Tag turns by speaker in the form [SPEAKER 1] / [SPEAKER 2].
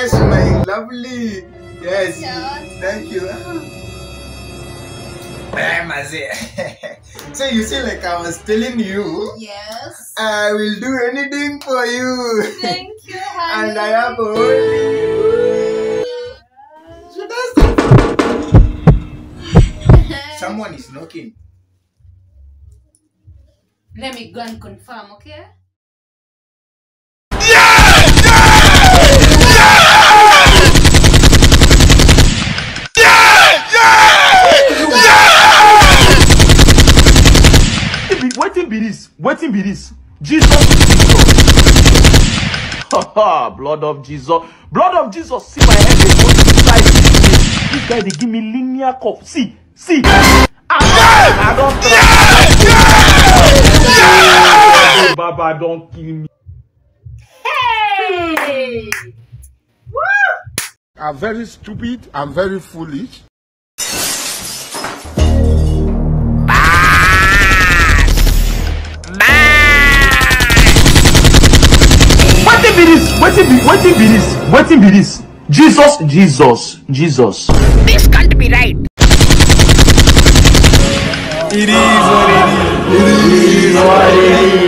[SPEAKER 1] Yes, my lovely. Yes. Thank you. So you see, like I was telling you.
[SPEAKER 2] Yes.
[SPEAKER 1] I will do anything for you.
[SPEAKER 2] Thank you, honey.
[SPEAKER 1] And I have only you. So that's it. Someone is knocking.
[SPEAKER 2] Let me go and confirm, okay?
[SPEAKER 3] Wetin be this? Jesus. Blood of Jesus. Blood of Jesus. See my head. They go inside this guy. They give me linear cup. See. I don't trust. Baba, don't kill me.
[SPEAKER 2] Hey! Woo!
[SPEAKER 4] I'm very stupid. I'm very foolish.
[SPEAKER 3] Wetin be this? Jesus.
[SPEAKER 5] This can't be right.
[SPEAKER 3] It is what it is.